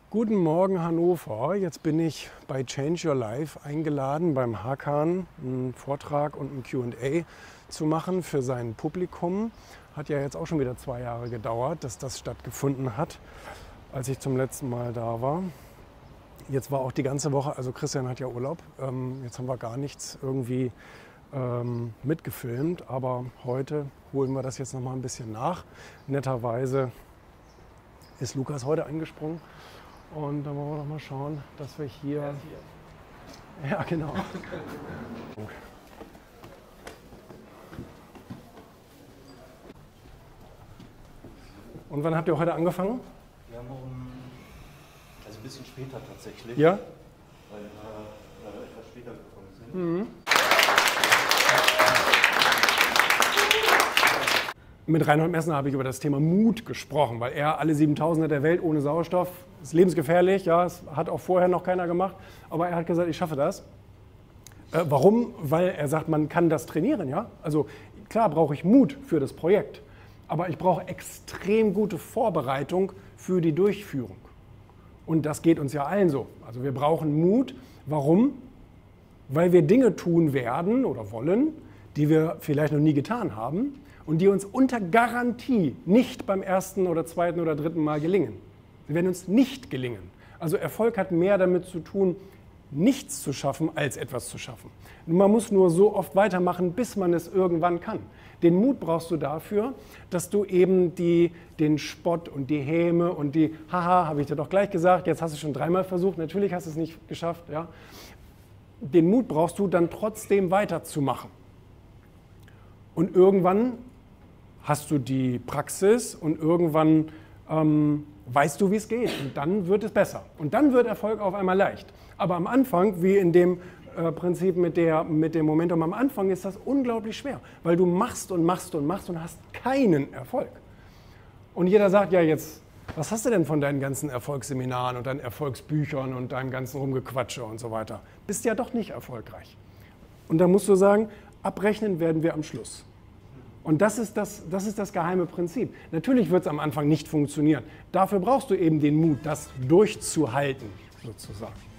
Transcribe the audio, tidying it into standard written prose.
Guten Morgen Hannover, jetzt bin ich bei Change Your Life eingeladen, beim Hakan einen Vortrag und ein Q&A zu machen für sein Publikum. Hat ja jetzt auch schon wieder 2 Jahre gedauert, dass das stattgefunden hat, als ich zum letzten Mal da war. Jetzt war auch die ganze Woche, also Christian hat ja Urlaub, jetzt haben wir gar nichts irgendwie mitgefilmt, aber heute holen wir das jetzt noch mal ein bisschen nach. Netterweise ist Lukas heute eingesprungen. Und dann wollen wir doch mal schauen, dass wir hier... Ja, genau. Und wann habt ihr heute angefangen? Wir haben also ein bisschen später tatsächlich. Ja? Weil wir etwas später gekommen sind. Mhm. Mit Reinhold Messner habe ich über das Thema Mut gesprochen, weil er alle 7000er der Welt ohne Sauerstoff, ist lebensgefährlich, ja, das hat auch vorher noch keiner gemacht, aber er hat gesagt, ich schaffe das. Warum? Weil er sagt, man kann das trainieren, ja. Also klar brauche ich Mut für das Projekt, aber ich brauche extrem gute Vorbereitung für die Durchführung. Und das geht uns ja allen so. Also wir brauchen Mut. Warum? Weil wir Dinge tun werden oder wollen, die wir vielleicht noch nie getan haben, und die uns unter Garantie nicht beim ersten oder zweiten oder dritten Mal gelingen. Sie werden uns nicht gelingen. Also Erfolg hat mehr damit zu tun, nichts zu schaffen, als etwas zu schaffen. Man muss nur so oft weitermachen, bis man es irgendwann kann. Den Mut brauchst du dafür, dass du eben den Spott und die Häme und die Haha, habe ich dir doch gleich gesagt, jetzt hast du es schon 3-mal versucht, natürlich hast du es nicht geschafft. Ja? Den Mut brauchst du dann trotzdem weiterzumachen. Und irgendwann hast du die Praxis und irgendwann weißt du, wie es geht. Und dann wird es besser. Und dann wird Erfolg auf einmal leicht. Aber am Anfang, wie in dem Prinzip mit dem Momentum, am Anfang ist das unglaublich schwer. Weil du machst und machst und machst und hast keinen Erfolg. Und jeder sagt, ja jetzt, was hast du denn von deinen ganzen Erfolgsseminaren und deinen Erfolgsbüchern und deinem ganzen Rumgequatsche und so weiter? Bist ja doch nicht erfolgreich. Und da musst du sagen, abrechnen werden wir am Schluss. Und das ist das geheime Prinzip. Natürlich wird es am Anfang nicht funktionieren. Dafür brauchst du eben den Mut, das durchzuhalten, sozusagen.